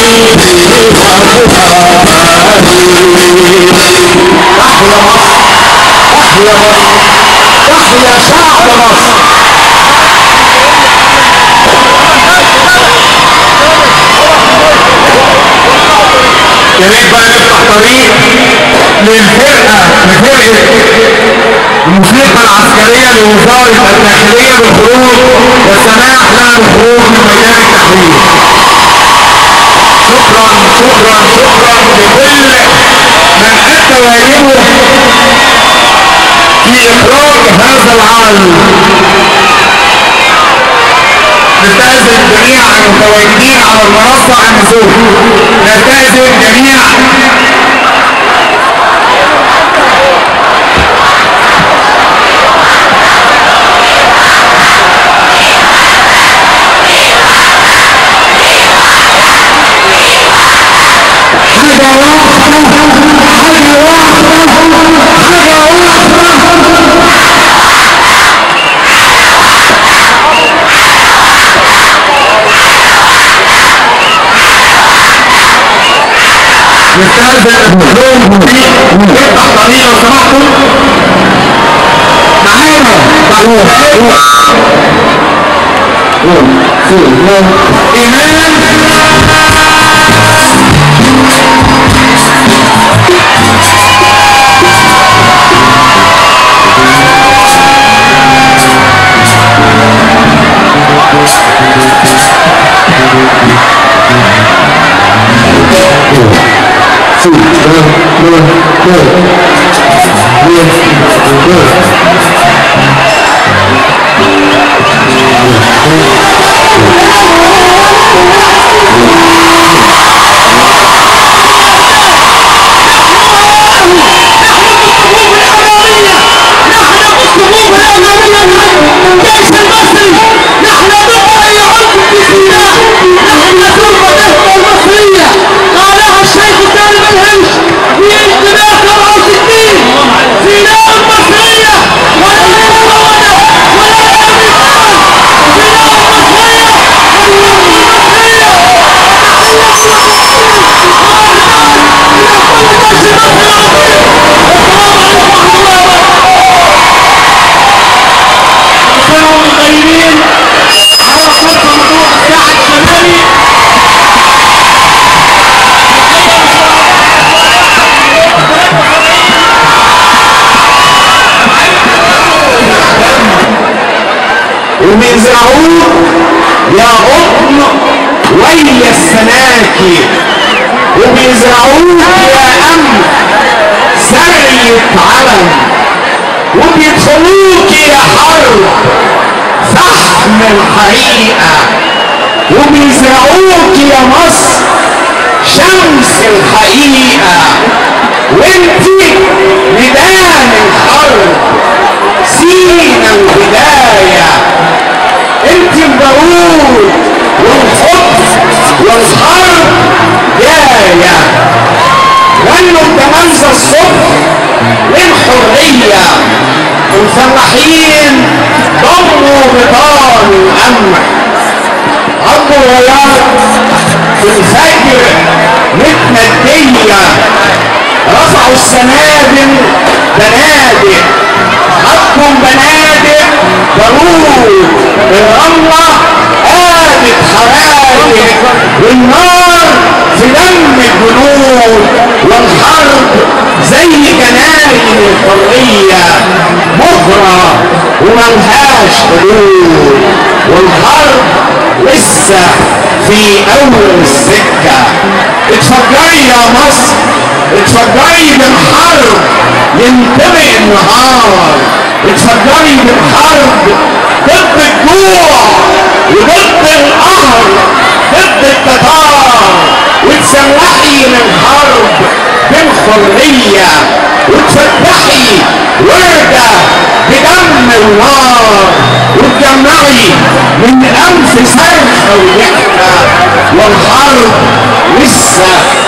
تحيا شعب مصر. يا ريت بقى نفتح طريق لفرقة الموسيقى العسكرية لوزارة الداخلية بالخروج والسماح لها بالخروج من ميدان التحرير. شكرا شكرا شكرا لكل من أدى واجبه في إخراج هذا العالم. نستأذن جميع المتواجدين على المنصة عن النزول. نستأذن جميع نستأذن الدكتور مفيد يفتح طريق لو سمحتوا معانا. وبيزرعوه يا قطن ويا السناكي، وبيزرعوه يا أمن سرية علم، وبيدخلوك يا حرب فحم الحقيقة، وبيزرعوك يا مصر شمس الحقيقة، وانتي ميدان الحرب سينا البداية، انت البارود والخبز والحرب جاية. غنوا التمنزة الصبح للحرية، المسلحين ضموا بطان القمح، عضوا الغيار في الفجر متندية، رفعوا السنابل بنادق، حطوا بنادق بارود، الرملة قادت حرائق، والنار في دم الجنود، والحرب زي جناين الحرية مهرة وملهاش حدود، والحرب لسه في أول السكة. اتفجري يا مصر، اتفجري بالحرب ينتبه النهار، اتفجري بالحرب ضد الجوع وضد القهر ضد التتار، وتسلحي للحرب بالحرية، وتفتحي وردة بدم النار، وتجمعي من أنف صرخة وضحكة، والحرب لسه